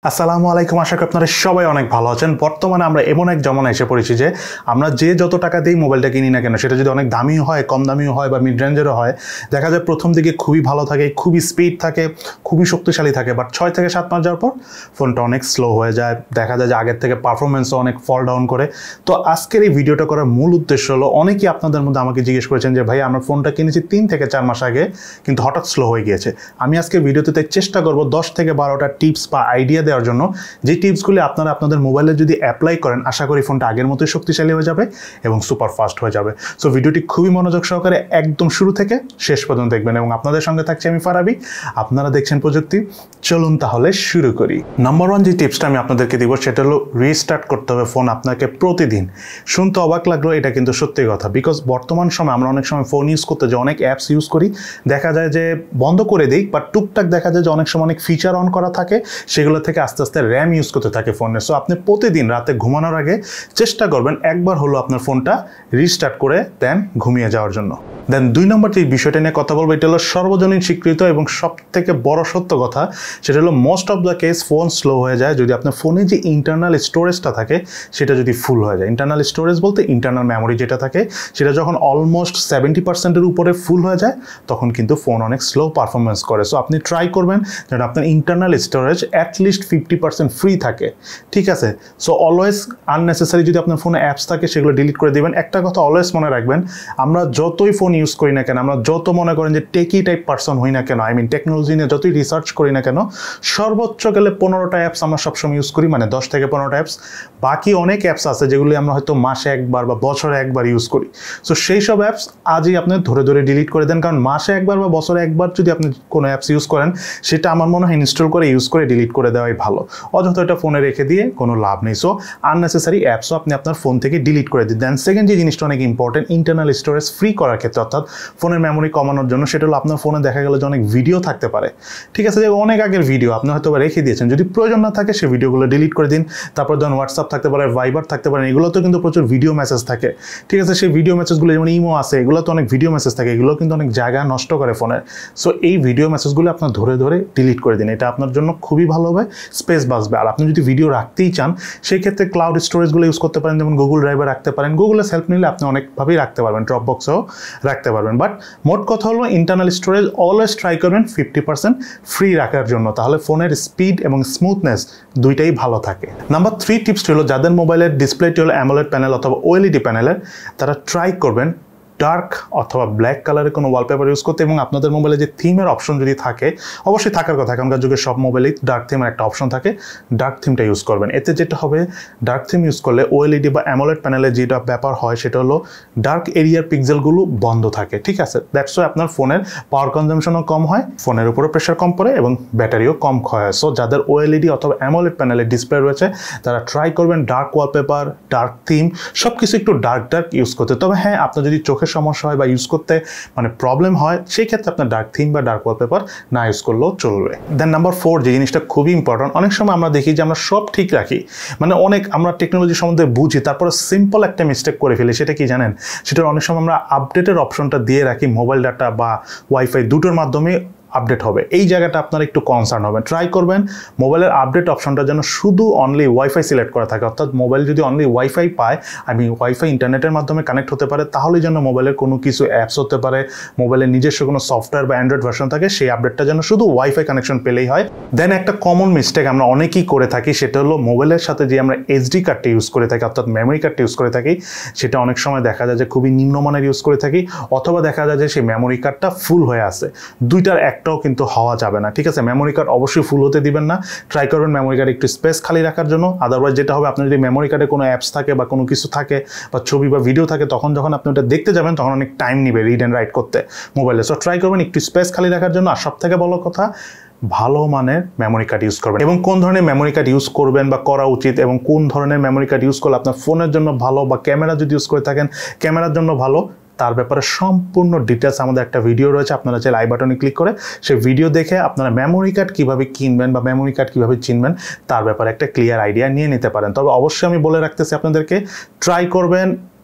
আসসালামু আলাইকুম, আশা করি আপনারা সবাই অনেক ভালো আছেন। বর্তমানে আমরা এমন এক জমানায় এসে পড়েছি যে আমরা যে যত টাকা দিয়ে মোবাইলটা কিনি না কেন, সেটা যদি অনেক দামিও হয়, কম দামিও হয় বা মিড রেঞ্জেরও হয়, দেখা যায় প্রথম দিকে খুবই ভালো থাকে, খুবই স্পিড থাকে, খুবই শক্তিশালী থাকে, বাট 6 থেকে 7 মাস যাওয়ার পর ফোনটা অনেক স্লো হয়ে যায়। দেখা যায় যে আগের থেকে পারফরমেন্সও অনেক ফল ডাউন করে। তো আজকের এই ভিডিওটা করার মূল উদ্দেশ্য হলো, অনেকেই আপনাদের মধ্যে আমাকে জিজ্ঞেস করেছেন যে ভাই আমরা ফোনটা কিনেছি 3 থেকে 4 মাস আগে, কিন্তু হঠাৎ স্লো হয়ে গিয়েছে। আমি আজকে ভিডিওতে চেষ্টা করব 10 থেকে 12টা টিপস বা আইডিয়া দেওয়ার জন্য, যে টিপসগুলি আপনারা আপনাদের মোবাইলে যদি অ্যাপ্লাই করেন, আশা করি ফোনটা আগের মতোই শক্তিশালী হয়ে যাবে এবং সুপার ফাস্ট হয়ে যাবে। সো ভিডিওটি খুবই মনোযোগ সহকারে একদম শুরু থেকে শেষ পর্যন্ত দেখবেন, এবং আপনাদের সঙ্গে থাকছি আমি ফারাবি, আপনারা দেখছেন প্রযুক্তি। চলুন তাহলে শুরু করি। নাম্বার 1 যে টিপসটা আমি আপনাদেরকে দিব সেটা হলো রিস্টার্ট করতে হবে ফোন আপনাকে প্রতিদিন। শুনতে অবাক লাগলো, এটা কিন্তু সত্যি কথা। বিকজ বর্তমান সময় আমরা অনেক সময় ফোন ইউজ করতে যে অনেক অ্যাপস ইউজ করি, দেখা যায় যে বন্ধ করে দিই, বাট টুকটাক দেখা যায় যে অনেক সময় অনেক ফিচার অন করা থাকে, সেগুলো থেকে আস্তে আস্তে র্যাম ইউজ করতে থাকে ফোনে। সো আপনি প্রতিদিন রাতে ঘুমানোর আগে চেষ্টা করবেন একবার হলো আপনার ফোনটা রিস্টার্ট করে দেন ঘুমিয়ে যাওয়ার জন্য। দেন 2 নম্বর যে বিষয়টা নিয়ে কথা বলবো, এটা হলো সর্বজনীন স্বীকৃত এবং সব থেকে বড় সত্য কথা, সেটা হলো most of the case phone slow হয়ে যায় যদি আপনার ফোনে যে ইন্টারনাল স্টোরেজটা থাকে সেটা যদি ফুল হয়ে যায়। ইন্টারনাল স্টোরেজ বলতে ইন্টারনাল মেমোরি যেটা থাকে, সেটা যখন অলমোস্ট 70%-এর উপরে ফুল হয়ে যায়, তখন কিন্তু ফোন অনেক স্লো পারফরমেন্স করে। সো আপনি ট্রাই করবেন যেন আপনার ইন্টারনাল স্টোরেজ অ্যাটলিস্ট 50% ফ্রি থাকে, ঠিক আছে? সো অলওয়েজ আননেসেসারি যদি আপনার ফোনে অ্যাপস থাকে সেগুলো ডিলিট করে দেবেন। একটা কথা অলওয়েজ মনে রাখবেন, আমরা যতই ফোন ইউজ করি না কেন, আমরা যত মনে করেন যে টেকি টাইপ পার্সন হই না কেন, টেকনোলজি নিয়ে যতই রিসার্চ করি না কেন, সর্বোচ্চ গেলে 15টা অ্যাপস আমরা সবসময় ইউজ করি, 10 থেকে 15টা অ্যাপস। বাকি অনেক অ্যাপস আছে যেগুলি আমরা হয়তো মাসে একবার বা বছরে একবার ইউজ করি। সো সেই সব অ্যাপস আজই আপনি ধরে ধরে ডিলিট করে দেন, কারণ মাসে একবার বা বছরে একবার যদি আপনি কোনো অ্যাপস ইউজ করেন, সেটা আমার মনে হয় ইনস্টল করে ইউজ করে ডিলিট করে দেওয়াই ভালো। অযথা এটা ফোনে রেখে দিয়ে কোনো লাভ নেই। সো আননেসেসারি অ্যাপসও আপনি আপনার ফোন থেকে ডিলিট করে দিন। দেন সেকেন্ড যে জিনিসটা অনেক ইম্পর্টেন্ট, ইন্টারনাল স্টোরেজ ফ্রি করার ক্ষেত্রে, অর্থাৎ ফোনের মেমোরি কমানোর জন্য, সেটা হলো আপনার ফোনে দেখা গেল যে অনেক ভিডিও থাকতে পারে, ঠিক আছে? যে অনেক আগের ভিডিও আপনি হয়তো রেখে দিয়েছেন, যদি প্রয়োজন না থাকে সেই ভিডিওগুলো ডিলিট করে দিন। তারপর ধরুন হোয়াটসঅ্যাপ থাকতে পারে, ভাইবার থাকতে পারে, এগুলোতেও কিন্তু প্রচুর ভিডিও মেসেজ থাকে, ঠিক আছে? সেই ভিডিও মেসেজগুলো যেমন ইমো আছে, এগুলো তো অনেক ভিডিও মেসেজ থাকে, এগুলো কিন্তু অনেক জায়গা নষ্ট করে ফোনের। সো এই ভিডিও মেসেজগুলো আপনার ধরে ধরে ডিলিট করে দিন, এটা আপনার জন্য খুবই ভালো হবে, স্পেস বাঁচবে। আর আপনি যদি ভিডিও রাখতেই চান, সেই ক্ষেত্রে ক্লাউড স্টোরেজগুলো ইউজ করতে পারেন, যেমন গুগল ড্রাইভে রাখতে পারেন। গুগলের হেল্প নিলে আপনি অনেকভাবেই রাখতে পারবেন, ড্রপ বক্সেও রাখতে পারবেন। বাট মোট কথা হলো, ইন্টারনাল স্টোরেজ অলওয়েজ ট্রাই করবেন 50% ফ্রি রাখার জন্য, তাহলে ফোনের স্পিড এবং স্মুথনেস দুইটাই ভালো থাকে। নাম্বার 3 টিপসটি হলো, যাদের মোবাইলের ডিসপ্লেটি হলো অ্যামোলেড প্যানেল অথবা ওএলইডি প্যানেলের, তারা ট্রাই করবেন ডার্ক অথবা ব্ল্যাক কালারের কোনো ওয়ালপেপার ইউজ করতে, এবং আপনাদের মোবাইলে যে থিমের অপশন যদি থাকে, অবশ্যই থাকার কথা, এখনকার যুগে সব মোবাইলেই ডার্ক থিমের একটা অপশন থাকে, ডার্ক থিমটা ইউজ করবেন। এতে যেটা হবে, ডার্ক থিম ইউজ করলে ওএলইডি বা অ্যামোলেড প্যানেলে যেটা ব্যাপার হয়, সেটা হলো ডার্ক এরিয়ার পিক্সেলগুলো বন্ধ থাকে, ঠিক আছে? দ্যাটস ওয়াই আপনার ফোনের পাওয়ার কনজামশনও কম হয়, ফোনের উপরে প্রেশার কম পড়ে এবং ব্যাটারিও কম ক্ষয় হয়। সো যাদের ওএলইডি অথবা অ্যামোলেড প্যানেলের ডিসপ্লে রয়েছে, তারা ট্রাই করবেন ডার্ক ওয়ালপেপার, ডার্ক থিম, সব কিছু একটু ডার্ক ইউজ করতে। তবে হ্যাঁ, আপনার যদি চোখের সমস্যা হয় বা ইউজ করতে প্রবলেম হয়, সেই ক্ষেত্রে আপনার ডার্ক থিম বা ডার্ক ওয়ালপেপার না ইউজ করলেও চলবে। দেন নাম্বার 4 যে জিনিসটা খুবই ইম্পর্টেন্ট, অনেক সময় আমরা দেখি যে আমরা সব ঠিক রাখি, অনেক আমরা টেকনোলজি সম্বন্ধে বুঝি, তারপরে সিম্পল একটা মিস্টেক করে ফেলি। সেটা কি জানেন? সেটা অনেক সময় আমরা আপডেটের অপশনটা দিয়ে রাখি, মোবাইল ডাটা বা ওয়াইফাই দুটোর মাধ্যমে আপডেট হবে। এই জায়গাটা আপনার একটু কনসার্ন হবেন। ট্রাই করবেন মোবাইলের আপডেট অপশনটা যেন শুধু অনলি ওয়াইফাই সিলেক্ট করা থাকে, অর্থাৎ মোবাইল যদি অনলি ওয়াইফাই পায়, ওয়াইফাই ইন্টারনেটের মাধ্যমে কানেক্ট হতে পারে, তাহলে যেন মোবাইলের কোনো কিছু অ্যাপস হতে পারে, মোবাইলের নিজস্ব কোনো সফটওয়্যার বা অ্যান্ড্রয়েড ভার্সন থাকে, সেই আপডেটটা যেন শুধু ওয়াইফাই কানেকশন পেলেই হয়। দেন একটা কমন মিস্টেক আমরা অনেকেই করে থাকি, সেটা হলো মোবাইলের সাথে যে আমরা এসডি কার্ডটা ইউজ করে থাকি, অর্থাৎ মেমোরি কার্ডটা ইউজ করে থাকি, সেটা অনেক সময় দেখা যায় যে খুবই নিম্নমানের ইউজ করে থাকি, অথবা দেখা যায় যে সেই মেমোরি কার্ডটা ফুল হয়ে আছে। দুইটার একটাও কিন্তু হওয়া যাবে না, ঠিক আছে? মেমোরি কার্ড অবশ্যই ফুল হতে দিবেন না। ট্রাই করবেন মেমোরি কার্ডে একটু স্পেস খালি রাখার জন্য। আদারওয়াইজ যেটা হবে, আপনার যদি মেমোরি কার্ডে কোনো অ্যাপস থাকে বা কোনো কিছু থাকে বা ছবি বা ভিডিও থাকে, তখন যখন আপনি ওটা দেখতে যাবেন, তখন অনেক টাইম নেবে রিড অ্যান্ড রাইট করতে মোবাইলে। সো ট্রাই করবেন একটু স্পেস খালি রাখার জন্য। আর সব থেকে বড় কথা, ভালো মানের মেমোরি কার্ড ইউজ করবেন, এবং কোন ধরনের মেমোরি কার্ড ইউজ করবেন বা করা উচিত, এবং কোন ধরনের মেমোরি কার্ড ইউজ করলে আপনার ফোনের জন্য ভালো, বা ক্যামেরা যদি ইউজ করে থাকেন ক্যামেরার জন্য ভালো, তার ব্যাপারে সম্পূর্ণ ডিটেলস আমাদের একটা ভিডিও রয়েছে। আপনারা চাইলে আই বাটনে ক্লিক করে সেই ভিডিও দেখে আপনারা মেমোরি কার্ড কীভাবে কিনবেন বা মেমোরি কার্ড কীভাবে চিনবেন, তার ব্যাপারে একটা ক্লিয়ার আইডিয়া নিয়ে নিতে পারেন। তবে অবশ্যই আমি বলে রাখতেছি আপনাদেরকে, ট্রাই করবেন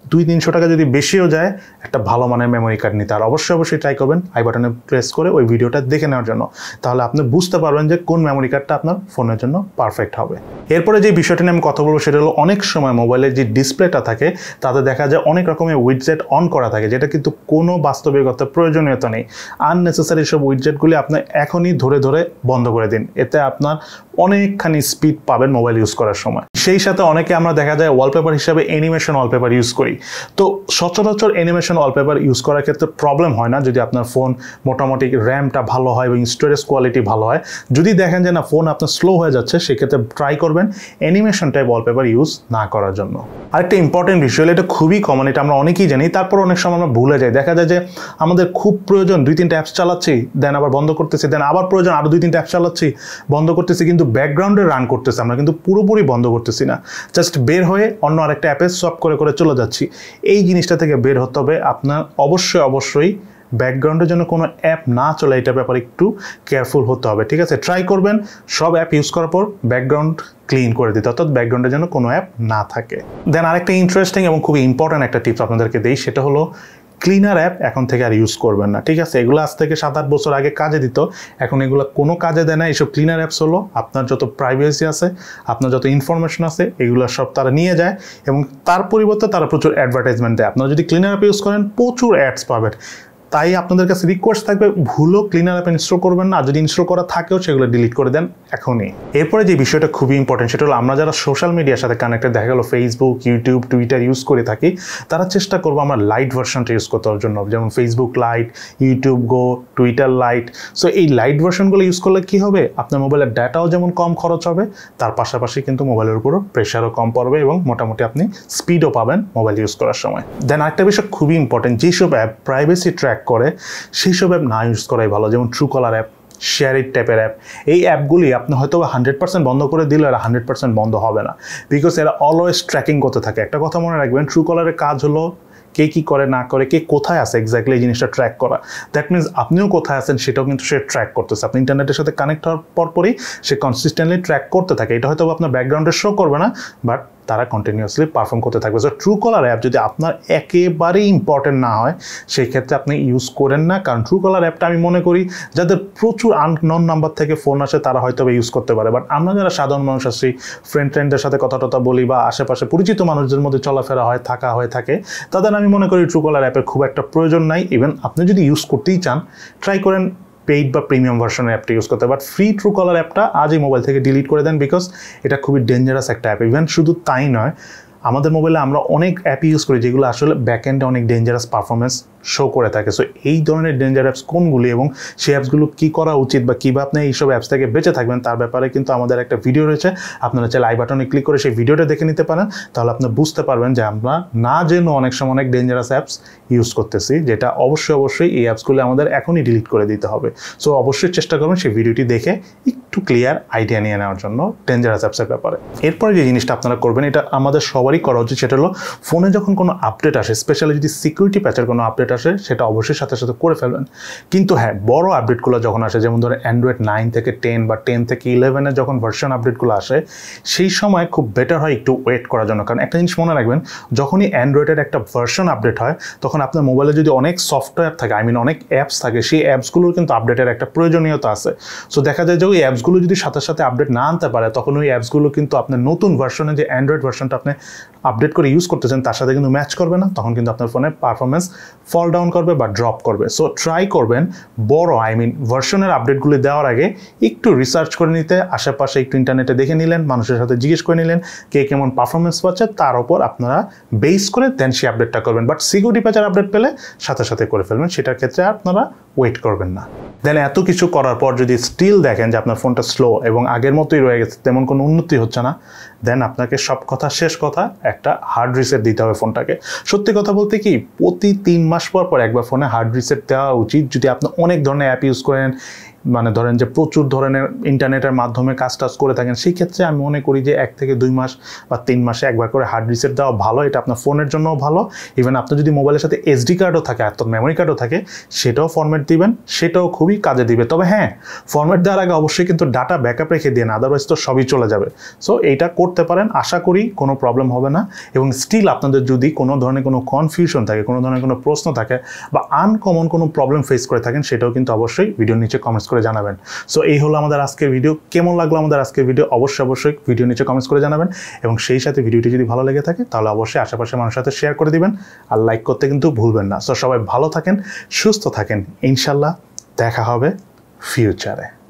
200-300 টাকা যদি বেশিও যায় একটা ভালো মানের মেমোরি কার্ড নিতে। আর অবশ্যই ট্রাই করবেন আই বাটনে প্রেস করে ওই ভিডিওটা দেখে নেওয়ার জন্য, তাহলে আপনি বুঝতে পারবেন যে কোন মেমোরি কার্ডটা আপনার ফোনের জন্য পারফেক্ট হবে। এরপরে যে বিষয়টা নিয়ে আমি কথা বলবো সেটা হলো অনেক সময় মোবাইলের যে ডিসপ্লেটা থাকে তাতে দেখা যায় অনেক রকমের উইডজেট অন করা থাকে, যেটা কিন্তু কোনো বাস্তবিকত প্রয়োজনীয়তা নেই। আননেসেসারি সব উইডজেটগুলি আপনি এখনই ধরে ধরে বন্ধ করে দিন, এতে আপনার অনেকখানি স্পিড পাবেন মোবাইল ইউজ করার সময়। সেই সাথে অনেকে আমরা দেখা যায় ওয়ালপেপার হিসাবে অ্যানিমেশন ওয়ালপেপার ইউজ করি। তো সচরাচর অ্যানিমেশন ওয়ালপেপার ইউজ করার ক্ষেত্রে প্রবলেম হয় না যদি আপনার ফোন মোটামুটি র্যামটা ভালো হয় এবং স্টোরেজ কোয়ালিটি ভালো হয়। যদি দেখেন যে না ফোন আপনার স্লো হয়ে যাচ্ছে, সেক্ষেত্রে ট্রাই করবেন অ্যানিমেশন টাইপ ওয়ালপেপার ইউজ না করার জন্য। আরেকটা ইম্পর্টেন্ট বিষয়, এটা খুবই কমন, এটা আমরা অনেকেই জানি, তারপর অনেক সময় আমরা ভুলে যাই। দেখা যায় যে আমাদের খুব প্রয়োজন 2-3টা অ্যাপস চালাচ্ছি, দেন আবার বন্ধ করতেছি, দেন আবার প্রয়োজন আরও 2-3টা অ্যাপস চালাচ্ছি, বন্ধ করতেছি, কিন্তু ব্যাকগ্রাউন্ডে রান করতেছে, আমরা কিন্তু পুরোপুরি বন্ধ করতেছি না, জাস্ট বের হয়ে অন্য আরেকটা অ্যাপে সোয়াপ করে করে চলে যাচ্ছি। এই জিনিসটা থেকে বের হতে হবে আপনার। অবশ্যই ব্যাকগ্রাউন্ডের জন্য কোনো অ্যাপ না চলে, এটা ব্যাপারে একটু কেয়ারফুল হতে হবে, ঠিক আছে? ট্রাই করবেন সব অ্যাপ ইউজ করার পর ব্যাকগ্রাউন্ড ক্লিন করে দিতে, অর্থাৎ ব্যাকগ্রাউন্ডের জন্য কোনো অ্যাপ না থাকে। দেন আরেকটা ইন্টারেস্টিং এবং খুবই ইম্পর্ট্যান্ট একটা টিপস আপনাদেরকে দিই, সেটা হলো ক্লিনার অ্যাপ এখন থেকে আর ইউজ করবেন না, ঠিক আছে? এগুলো আজ থেকে 7-8 বছর আগে কাজে দিত, এখন এগুলো কোনো কাজে দেয় না। এইসব ক্লিনার অ্যাপস হলো আপনার যত প্রাইভেসি আছে, আপনার যত ইনফরমেশন আছে, এগুলো সব তারা নিয়ে যায় এবং তার পরিবর্তে তারা প্রচুর অ্যাডভার্টাইজমেন্ট দেয়। আপনারা যদি ক্লিনার অ্যাপ ইউজ করেন প্রচুর অ্যাডস পাবেন। তাই আপনাদের কাছে রিকোয়েস্ট থাকবে ভুলও ক্লিনার অ্যাপ ইনস্টল করবেন না, আর যদি ইনস্টল করা থাকেও সেগুলো ডিলিট করে দেন এখনই। এরপরে যে বিষয়টা খুবই ইম্পর্টেন্ট সেটা হলো আমরা যারা সোশ্যাল মিডিয়ার সাথে কানেক্টেড, দেখা গেলো ফেসবুক, ইউটিউব, টুইটার ইউজ করে থাকি, তারা চেষ্টা করবো আমরা লাইট ভার্সনটা ইউজ করতে জন্য, যেমন Facebook Lite, YouTube Go, Twitter Lite. So এই লাইট ভার্সনগুলো ইউজ করলে কী হবে, আপনার মোবাইলের ডাটাও যেমন কম খরচ হবে, তার পাশাপাশি কিন্তু মোবাইলের উপরও প্রেশারও কম পড়বে এবং মোটামুটি আপনি স্পিডও পাবেন মোবাইল ইউজ করার সময়। দেন আরেকটা বিষয় খুবই ইম্পর্টেন্ট, যেসব অ্যাপ প্রাইভেসি ট্র্যাক করে সেই সব অ্যাপ না ইউজ করাই ভালো, যেমন ট্রুকলার অ্যাপ, শেয়ার ইট টাইপের অ্যাপ। এই অ্যাপগুলি আপনি হয়তো 100% বন্ধ করে দিলে এরা 100% বন্ধ হবে না, বিকজ এরা অলওয়েজ ট্র্যাকিং করতে থাকে। একটা কথা মনে রাখবেন, ট্রুকলারের কাজ হলো কে কী করে না করে, কে কোথায় আছে এক্স্যাক্টলি এই জিনিসটা ট্র্যাক করা। দ্যাট মিনস আপনিও কোথায় আছেন সেটাও কিন্তু সে ট্র্যাক করতেছে। আপনি ইন্টারনেটের সাথে কানেক্ট হওয়ার পরপরই সে কনসিস্টেন্টলি ট্র্যাক করতে থাকে। এটা হয়তো আপনার ব্যাকগ্রাউন্ডে শো করবে না, বাট তারা কন্টিনিউয়াসলি পারফর্ম করতে থাকবে। সো ট্রুকলার অ্যাপ যদি আপনার একেবারেই ইম্পর্টেন্ট না হয় সেই ক্ষেত্রে আপনি ইউজ করেন না, কারণ ট্রুকলার অ্যাপটা আমি মনে করি যাদের প্রচুর আননোন নাম্বার থেকে ফোন আসে তারা হয়তো ইউজ করতে পারে, বাট আমরা যারা সাধারণ মানুষ আছি, ফ্রেন্ডদের সাথে কথা টথা বলি বা আশেপাশে পরিচিত মানুষদের মধ্যে চলাফেরা হয়, থাকা হয়ে থাকে, তাদের আমি মনে করি ট্রুকলার অ্যাপের খুব একটা প্রয়োজন নাই। ইভেন আপনি যদি ইউজ করতেই চান ট্রাই করেন পেইড বা প্রিমিয়াম ভার্সনের অ্যাপটা ইউজ করতে, বাট ফ্রি ট্রুকলার অ্যাপটা আজই মোবাইল থেকে ডিলিট করে দেন, বিকজ এটা খুবই ডেঞ্জারাস একটা অ্যাপ। ইভেন শুধু তাই নয়, আমাদের মোবাইলে আমরা অনেক অ্যাপ ইউজ করি যেগুলো আসলে ব্যাকএন্ডে অনেক ডেঞ্জারাস পারফরমেন্স শো করে থাকে। সো এই ধরনের ডেঞ্জার অ্যাপস কোনগুলি এবং সেই অ্যাপসগুলো কী করা উচিত বা কীভাবে আপনি এইসব অ্যাপস থেকে বেঁচে থাকবেন তার ব্যাপারে কিন্তু আমাদের একটা ভিডিও রয়েছে, আপনারা চাইলে আই বাটনে ক্লিক করে সেই ভিডিওটা দেখে নিতে পারেন। তাহলে আপনি বুঝতে পারবেন যে আমরা না জেনেও অনেক সময় অনেক ডেঞ্জারাস অ্যাপস ইউজ করতেছি, যেটা অবশ্যই এই অ্যাপসগুলো আমাদের এখনই ডিলিট করে দিতে হবে। সো অবশ্যই চেষ্টা করবেন সেই ভিডিওটি দেখে একটু ক্লিয়ার আইডিয়া নিয়ে নেওয়ার জন্য ডেঞ্জারাস অ্যাপসের ব্যাপারে। এরপরে যে জিনিসটা আপনারা করবেন, এটা আমাদের সবারই করা উচিত, সেটা হলো ফোনে যখন কোনো আপডেট আসে, স্পেশালি যদি সিকিউরিটি প্যাচের কোনো আপডেট আসে, সেটা অবশ্যই সাথে সাথে করে ফেলবেন। কিন্তু হ্যাঁ, বড় আপডেটগুলো যখন আসে, যেমন ধরেন অ্যান্ড্রয়েড 9 থেকে 10 বা 10 থেকে 11-এর যখন ভার্সন আপডেটগুলো আসে, সেই সময় খুব বেটার হয় একটু ওয়েট করার জন্য। কারণ একটা জিনিস মনে রাখবেন, যখনই অ্যান্ড্রয়েডের একটা ভার্সন আপডেট হয় তখন আপনার মোবাইলে যদি অনেক সফটওয়্যার থাকে, অনেক অ্যাপস থাকে, সেই অ্যাপসগুলোর কিন্তু আপডেটের একটা প্রয়োজনীয়তা আছে। সো দেখা যায় যে ওই অ্যাপসগুলো যদি সাথে সাথে আপডেট না আনতে পারে, তখন ওই অ্যাপসগুলো কিন্তু আপনার নতুন ভার্সনে যে অ্যান্ড্রয়েড ভার্সনটা আপনি আপডেট করে ইউজ করতেছেন তার সাথে কিন্তু ম্যাচ করবে না, তখন কিন্তু আপনার ফোনের পারফরমেন্স ফল ডাউন করবে বা ড্রপ করবে। সো ট্রাই করবেন বড় ভার্সনের আপডেটগুলি দেওয়ার আগে একটু রিসার্চ করে নিতে, আশেপাশে একটু ইন্টারনেটে দেখে নিলেন, মানুষের সাথে জিজ্ঞেস করে নিলেন কে কেমন পারফরমেন্স পাচ্ছে, তার উপর আপনারা বেস করে দেন সেই আপডেটটা করবেন। বাট সিকিউরিটি প্যাচের আপডেট পেলে সাথে সাথে করে ফেলবেন, সেটার ক্ষেত্রে আপনারা ওয়েট করবেন না। দেন এত কিছু করার পর যদি স্টিল দেখেন যে আপনার ফোনটা স্লো এবং আগের মতোই রয়ে গেছে, তেমন কোনো উন্নতি হচ্ছে না, দেন আপনাকে সব কথা শেষ কথা একটা হার্ড রিসেট দিতে হবে ফোনটাকে। সত্যি কথা বলতে কি, প্রতি 3 মাস পর একবার ফোনে হার্ড রিসেট দেওয়া উচিত। যদি আপনি অনেক ধরনের অ্যাপ ইউজ করেন, মানে ধরেন যে প্রচুর ধরনের ইন্টারনেটের মাধ্যমে কাজ করে থাকেন, সেই ক্ষেত্রে আমি মনে করি যে 1 থেকে 2 মাস বা 3 মাসে একবার করে হার্ড রিসেট দেওয়া ভালো। এটা আপনার ফোনের জন্যও ভালো। ইভেন আপনার যদি মোবাইলের সাথে SD কার্ডও থাকে, অর্থাৎ মেমোরি কার্ডও থাকে, সেটাও ফরম্যাট দিবেন, সেটাও খুবই কাজে দিবে। তবে হ্যাঁ, ফরম্যাট দেওয়ার আগে অবশ্যই কিন্তু ডাটা ব্যাকআপ রেখে দিন, আদারওয়াইজ তো সবই চলে যাবে। সো এইটা করতে পারেন, আশা করি কোনো প্রবলেম হবে না। এবং স্টিল আপনাদের যদি কোনো ধরনের কোনো কনফিউশন থাকে, কোনো ধরনের কোনো প্রশ্ন থাকে বা আনকমন কোনো প্রবলেম ফেস করে থাকেন, সেটাও কিন্তু অবশ্যই ভিডিওর নিচে কমেন্টস করে জানাবেন। সো এই হলো আমাদের আজকের ভিডিও। কেমন লাগলো আমাদের আজকের ভিডিও অবশ্যই ভিডিও নিচে কমেন্টস করে জানাবেন। এবং সেই সাথে ভিডিওটি যদি ভালো লেগে থাকে তাহলে অবশ্যই আশেপাশের মানুষের সাথে শেয়ার করে দিবেন আর লাইক করতে কিন্তু ভুলবেন না। সো সবাই ভালো থাকেন, সুস্থ থাকেন, ইনশাল্লাহ দেখা হবে ফিউচারে।